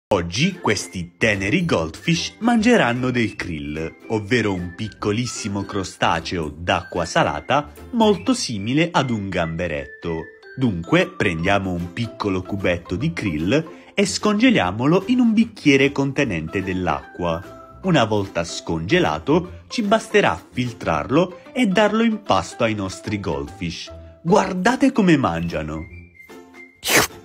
Oggi questi teneri goldfish mangeranno del krill, ovvero un piccolissimo crostaceo d'acqua salata molto simile ad un gamberetto. Dunque prendiamo un piccolo cubetto di krill e scongeliamolo in un bicchiere contenente dell'acqua. Una volta scongelato ci basterà filtrarlo e darlo in pasto ai nostri goldfish. Guardate come mangiano!